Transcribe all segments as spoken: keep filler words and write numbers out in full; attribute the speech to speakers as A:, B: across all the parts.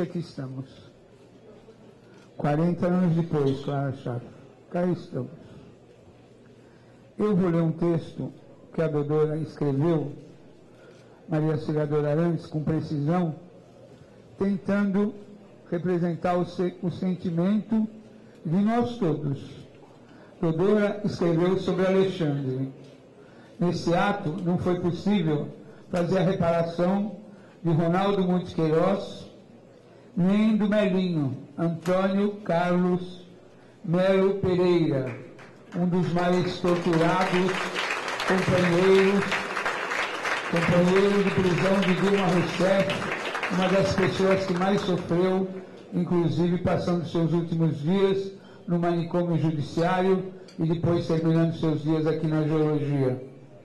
A: aqui estamos. quarenta anos depois, Clara Chato, cá estamos. Eu vou ler um texto que a doutora escreveu, Maria Auxiliadora Arantes, com precisão, tentando representar o, se, o sentimento de nós todos. A doutora escreveu sobre Alexandre. Nesse ato, não foi possível fazer a reparação de Ronaldo Montes Queiroz, nem do Melinho, Antônio Carlos Melo Pereira, um dos mais torturados companheiros, companheiro de prisão de Dilma Rousseff, uma das pessoas que mais sofreu, inclusive passando seus últimos dias no manicômio judiciário e depois terminando seus dias aqui na geologia.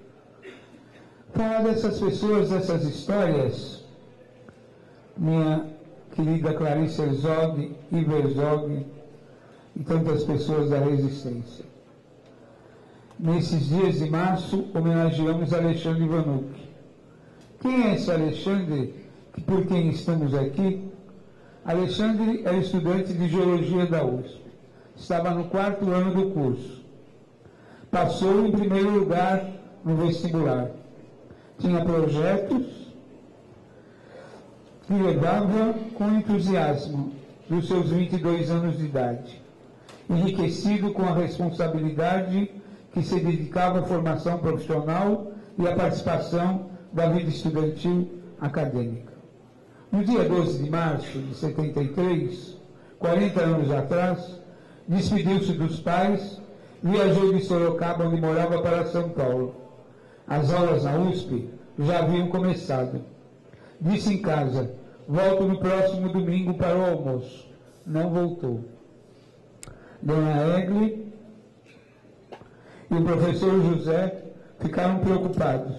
A: Falar dessas pessoas, dessas histórias, minha querida Clarice Herzog, Ivo Herzog e tantas pessoas da resistência. Nesses dias de março, homenageamos Alexandre Vanuc. Quem é esse Alexandre, que por quem estamos aqui? Alexandre é estudante de Geologia da U S P. Estava no quarto ano do curso. Passou em primeiro lugar no vestibular. Tinha projetos que levava com entusiasmo dos seus vinte e dois anos de idade, enriquecido com a responsabilidade que se dedicava à formação profissional e à participação da vida estudantil acadêmica. No dia doze de março de setenta e três, quarenta anos atrás, despediu-se dos pais, viajou de Sorocaba, onde morava, para São Paulo. As aulas na U S P já haviam começado. Disse em casa: volto no próximo domingo para o almoço. Não voltou. Dona Egli e o professor José ficaram preocupados.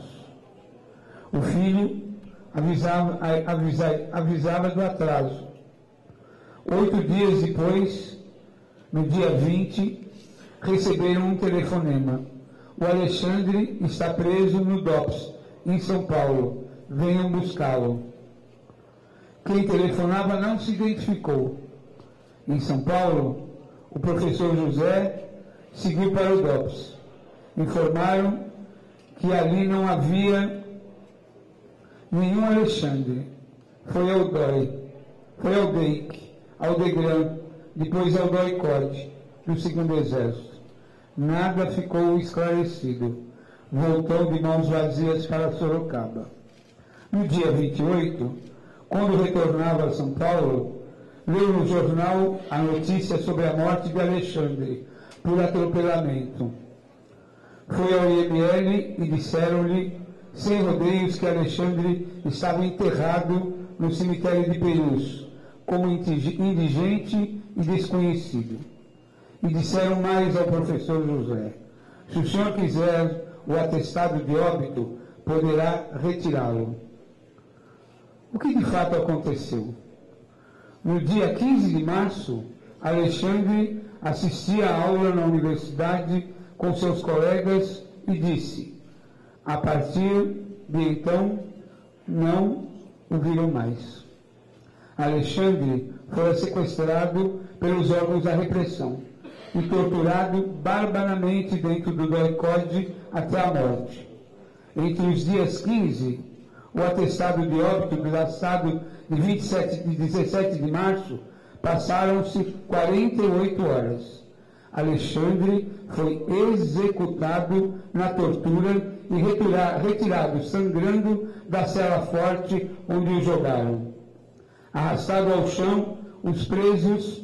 A: O filho avisava, avisa, avisava do atraso. Oito dias depois, no dia vinte, receberam um telefonema. O Alexandre está preso no D O P S, em São Paulo. Venham buscá-lo. Quem telefonava não se identificou. Em São Paulo, o professor José seguiu para o D O P S. Informaram que ali não havia nenhum Alexandre. Foi ao D O I, foi ao D E I C, ao DEGRAN, depois ao D O I C O D, do segundo Exército. Nada ficou esclarecido. Voltou de mãos vazias para Sorocaba. No dia vinte e oito, quando retornava a São Paulo, leu no jornal a notícia sobre a morte de Alexandre por atropelamento. Foi ao I M L e disseram-lhe, sem rodeios, que Alexandre estava enterrado no cemitério de Perus, como indigente e desconhecido. E disseram mais ao professor José: se o senhor quiser o atestado de óbito, poderá retirá-lo. O que de fato aconteceu? No dia quinze de março, Alexandre assistia à aula na universidade com seus colegas e disse: a partir de então, não o viram mais. Alexandre fora sequestrado pelos órgãos da repressão e torturado barbaramente dentro do D O I C O D até a morte. Entre os dias quinze, o atestado de óbito do estado de vinte e sete e dezessete de março, passaram-se quarenta e oito horas. Alexandre foi executado na tortura e retirado sangrando da cela forte onde o jogaram. Arrastado ao chão, os presos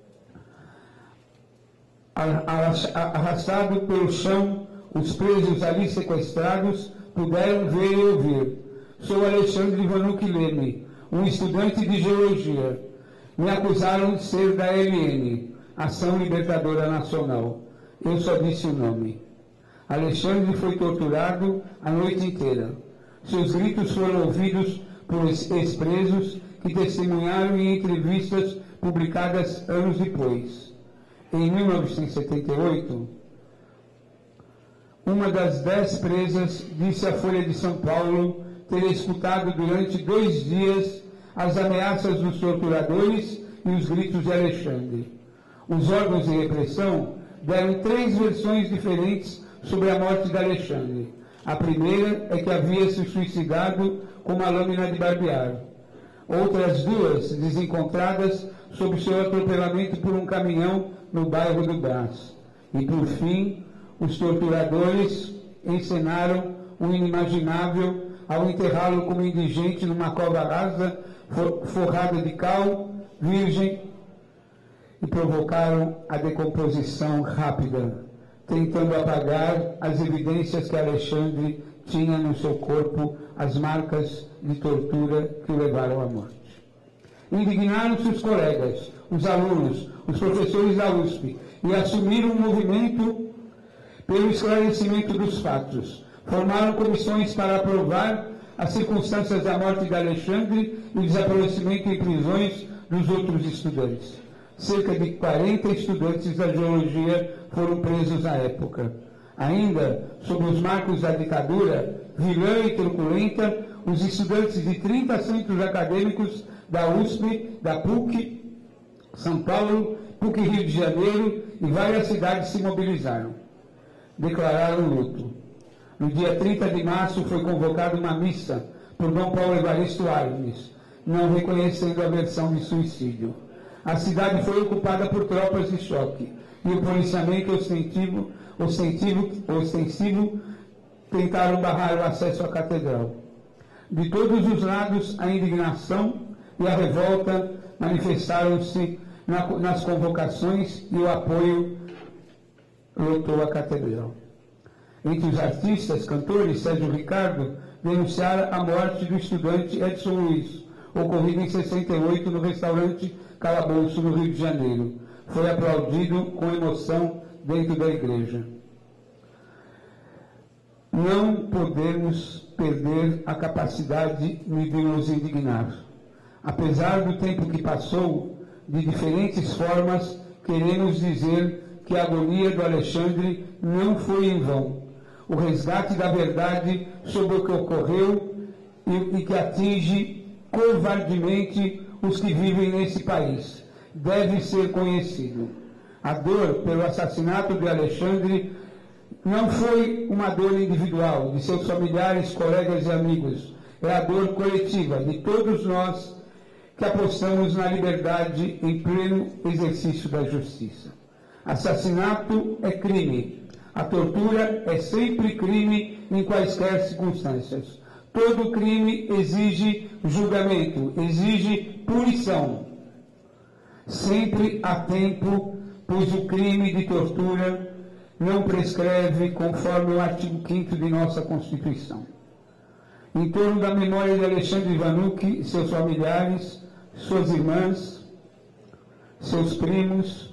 A: Arrastado pelo chão, os presos ali sequestrados puderam ver e ouvir: sou Alexandre Vanuc Leme, um estudante de geologia. Me acusaram de ser da A L N, Ação Libertadora Nacional. Eu só disse o nome. Alexandre foi torturado a noite inteira. Seus gritos foram ouvidos por ex-presos que testemunharam em entrevistas publicadas anos depois. Em mil novecentos e setenta e oito, uma das dez presas disse à Folha de São Paulo ter escutado durante dois dias as ameaças dos torturadores e os gritos de Alexandre. Os órgãos de repressão deram três versões diferentes sobre a morte de Alexandre. A primeira é que havia se suicidado com uma lâmina de barbear. Outras duas desencontradas sobre seu atropelamento por um caminhão no bairro do Brás. E, por fim, os torturadores encenaram o inimaginável ao enterrá-lo como indigente numa cova rasa, forrada de cal, virgem, e provocaram a decomposição rápida, tentando apagar as evidências que Alexandre tinha no seu corpo, as marcas de tortura que o levaram à morte. Indignaram-se os colegas, os alunos, os professores da U S P e assumiram um movimento pelo esclarecimento dos fatos. Formaram comissões para aprovar as circunstâncias da morte de Alexandre e o desaparecimento em prisões dos outros estudantes. Cerca de quarenta estudantes da geologia foram presos na época. Ainda, sob os marcos da ditadura, vilã e truculenta, os estudantes de trinta centros acadêmicos da U S P, da P U C, São Paulo, P U C Rio de Janeiro e várias cidades se mobilizaram. Declararam luto. No dia trinta de março foi convocada uma missa por Dom Paulo Evaristo Arnes, não reconhecendo a versão de suicídio. A cidade foi ocupada por tropas de choque e o policiamento ostensivo, ostensivo, ostensivo tentaram barrar o acesso à catedral. De todos os lados, a indignação e a revolta manifestaram-se na, nas convocações e o apoio lotou a catedral. Entre os artistas, cantores, Sérgio Ricardo denunciara a morte do estudante Edson Luiz, ocorrida em sessenta e oito no restaurante Calabouço, no Rio de Janeiro. Foi aplaudido com emoção dentro da igreja. Não podemos perder a capacidade de nos indignar. Apesar do tempo que passou, de diferentes formas, queremos dizer que a agonia do Alexandre não foi em vão. O resgate da verdade sobre o que ocorreu e, e que atinge covardemente os que vivem nesse país deve ser conhecido. A dor pelo assassinato de Alexandre não foi uma dor individual de seus familiares, colegas e amigos. É a dor coletiva de todos nós que apostamos na liberdade em pleno exercício da justiça. Assassinato é crime. A tortura é sempre crime em quaisquer circunstâncias. Todo crime exige julgamento, exige punição. Sempre há tempo, pois o crime de tortura não prescreve conforme o artigo quinto de nossa Constituição. Em torno da memória de Alexandre Vanucchi, seus familiares, suas irmãs, seus primos,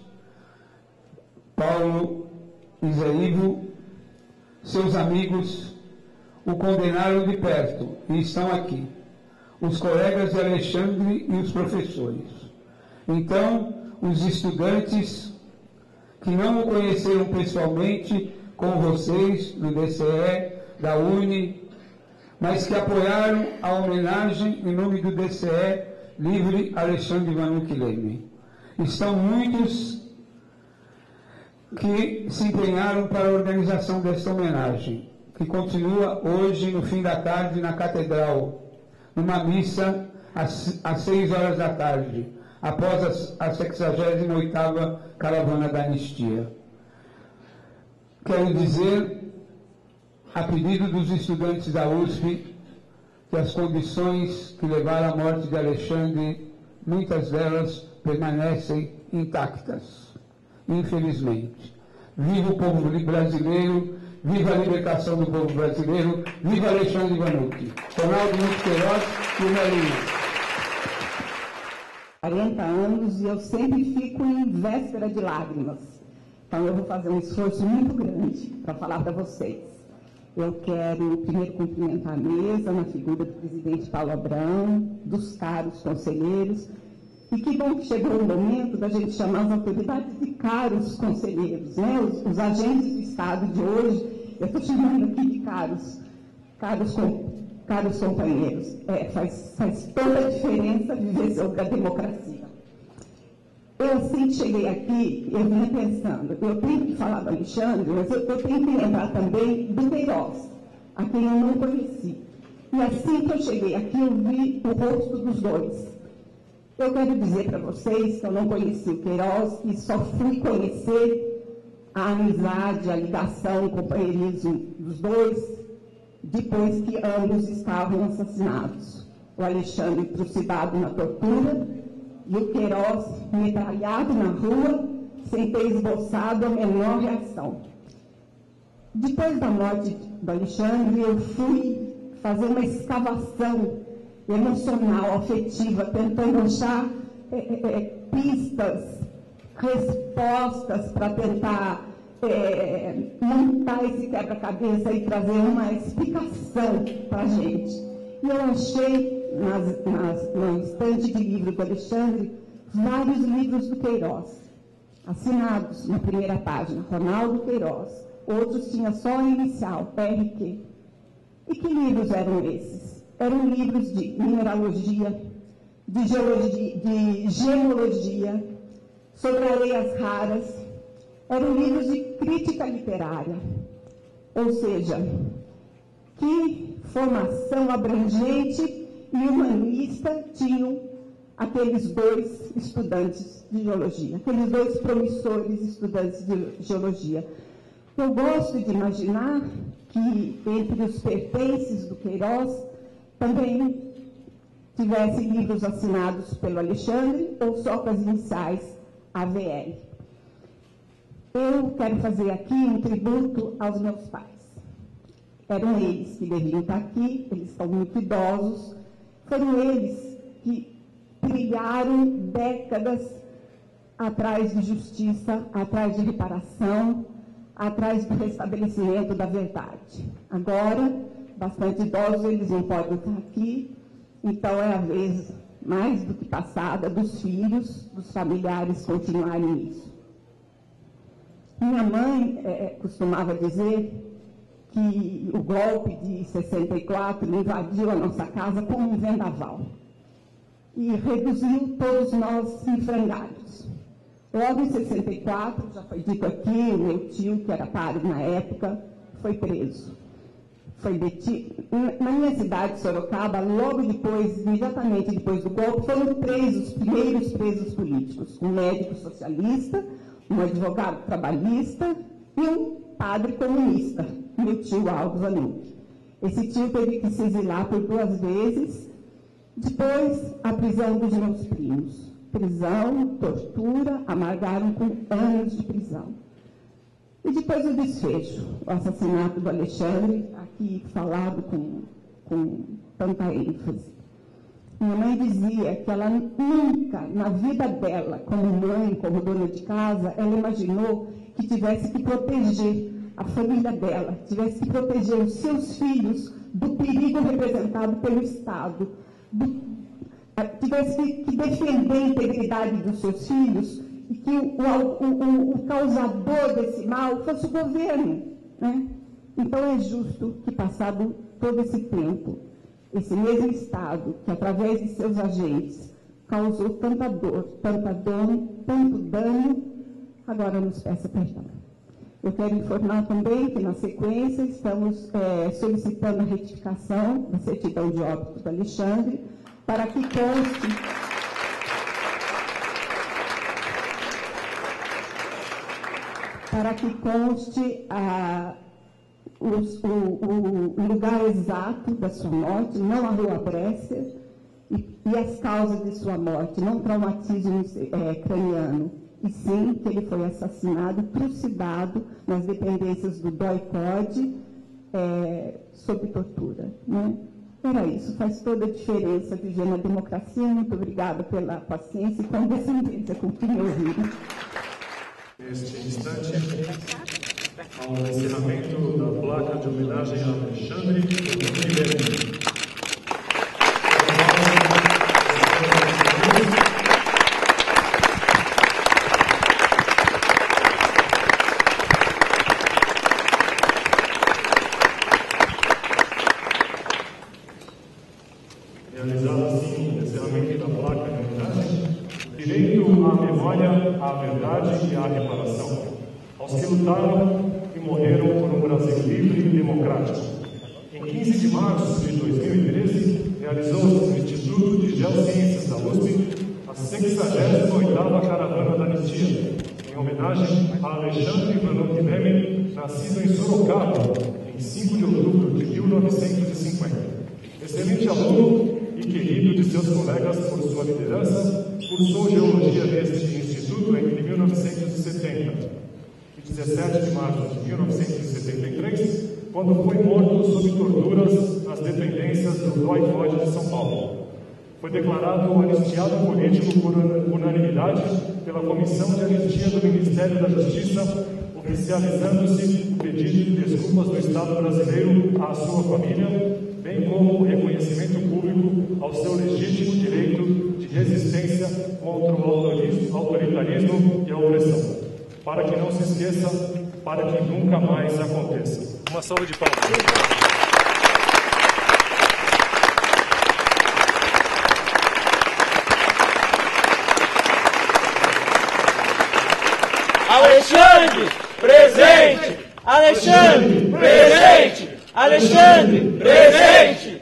A: Paulo e Zé Ivo, seus amigos, o condenaram de perto e estão aqui, os colegas de Alexandre e os professores. Então, os estudantes que não o conheceram pessoalmente, como vocês, do D C E, da Uni, mas que apoiaram a homenagem em nome do D C E Livre Alexandre Vanucchi Leme. Estão muitos que se empenharam para a organização desta homenagem, que continua hoje, no fim da tarde, na Catedral, numa missa às, às seis horas da tarde, após a, a sexagésima oitava Caravana da Anistia. Quero dizer, a pedido dos estudantes da U S P, que as condições que levaram à morte de Alexandre, muitas delas permanecem intactas, infelizmente. Viva o povo brasileiro, viva a libertação do povo brasileiro, viva Alexandre Vanucchi. Ronaldo Nunes Queiroz e o Melinho.
B: quarenta anos e eu sempre fico em véspera de lágrimas. Então eu vou fazer um esforço muito grande para falar para vocês. Eu quero primeiro cumprimentar a mesa na figura do presidente Paulo Abrão, dos caros conselheiros, e que bom que chegou o momento da gente chamar as autoridades de caros conselheiros, né? os, os agentes do Estado de hoje, eu estou chamando aqui de caros, caros caros companheiros, é, faz, faz toda a diferença viver sobre a democracia. Eu, assim que cheguei aqui, eu vinha pensando, eu tenho que falar do Alexandre, mas eu, eu tenho que lembrar também do Queiroz, a quem eu não conheci. E assim que eu cheguei aqui, eu vi o rosto dos dois. Eu quero dizer para vocês que eu não conheci o Queiroz e só fui conhecer a amizade, a ligação, o companheirismo dos dois depois que ambos estavam assassinados. O Alexandre trucidado na tortura e o Queiroz metralhado na rua sem ter esboçado a menor reação. Depois da morte do Alexandre, eu fui fazer uma escavação emocional, afetiva, tentando achar é, é, pistas, respostas para tentar é, montar esse quebra-cabeça e trazer uma explicação para a gente. E eu achei, nas, nas, no estante de livro do Alexandre, vários livros do Queiroz, assinados na primeira página, Ronaldo Queiroz. Outros tinham só a inicial, R Q. E que livros eram esses? Eram livros de mineralogia, de geologia, de gemologia, sobre areias raras. Eram livros de crítica literária. Ou seja, que formação abrangente e humanista tinham aqueles dois estudantes de geologia, aqueles dois promissores estudantes de geologia. Eu gosto de imaginar que entre os pertences do Queiroz também tivesse livros assinados pelo Alexandre ou só com as iniciais A V L. Eu quero fazer aqui um tributo aos meus pais. Eram eles que deviam estar aqui, eles são muito idosos, foram eles que trilharam décadas atrás de justiça, atrás de reparação, atrás do restabelecimento da verdade. Agora, bastante idosos, eles não podem estar aqui, então é a vez, mais do que passada, dos filhos, dos familiares continuarem nisso. Minha mãe é, costumava dizer que o golpe de sessenta e quatro invadiu a nossa casa como um vendaval e reduziu todos nós em frangalhos. Logo em sessenta e quatro, já foi dito aqui, o meu tio, que era padre na época, foi preso. Foi detido. Na minha cidade, Sorocaba, logo depois, imediatamente depois do golpe, foram presos os primeiros presos políticos. Um médico socialista, um advogado trabalhista e um padre comunista, meu tio Aldo Vanucci. Esse tio teve que se exilar por duas vezes. Depois, a prisão dos meus primos. Prisão, tortura, amargaram com anos de prisão. E depois o desfecho, o assassinato do Alexandre, aqui falado com, com tanta ênfase. Minha mãe dizia que ela nunca, na vida dela, como mãe, como dona de casa, ela imaginou que tivesse que proteger a família dela, tivesse que proteger os seus filhos do perigo representado pelo Estado, do, tivesse que defender a integridade dos seus filhos e que o, o, o, o causador desse mal fosse o governo, né? Então é justo que, passado todo esse tempo, esse mesmo Estado, que através de seus agentes causou tanta dor, tanta dor, tanto dano, agora nos peça perdão. Eu quero informar também que, na sequência, estamos é, solicitando a retificação da certidão de óbito do Alexandre, para que conste para que conste a, os, o, o lugar exato da sua morte, não a Rua Brescia, e, e as causas de sua morte, não traumatismo é, craniano, e sim que ele foi assassinado, trucidado nas dependências do D O I C O D, é, sob tortura, né? Era isso, faz toda a diferença viver na democracia. Muito obrigada pela paciência e condescendência com que me ouviram.
C: Neste instante, ao encerramento da placa de homenagem a Alexandre Ribeiro. à verdade e à reparação, aos que lutaram e morreram por um Brasil livre e democrático. Em quinze de março de dois mil e treze, realizou-se no Instituto de Geociências da U S P a sexagésima oitava Caravana da Anistia, em homenagem a Alexandre Vanucci Leme, nascido em Sorocaba, em cinco de outubro de mil novecentos e cinquenta. Excelente aluno e querido de seus colegas por sua liderança, cursou Geologia neste Instituto entre mil novecentos e setenta e dezessete de março de mil novecentos e setenta e três, quando foi morto sob torturas nas dependências do D O I F O D de São Paulo. Foi declarado anistiado político por unanimidade pela Comissão de Anistia do Ministério da Justiça, oficializando-se o pedido de desculpas do Estado brasileiro à sua família, bem como o reconhecimento público ao seu legítimo direito de resistência contra o autoritarismo e a opressão. Para que não se esqueça, para que nunca mais aconteça. Uma salva de palmas.
D: Alexandre, presente! Alexandre, presente! Alexandre, presente!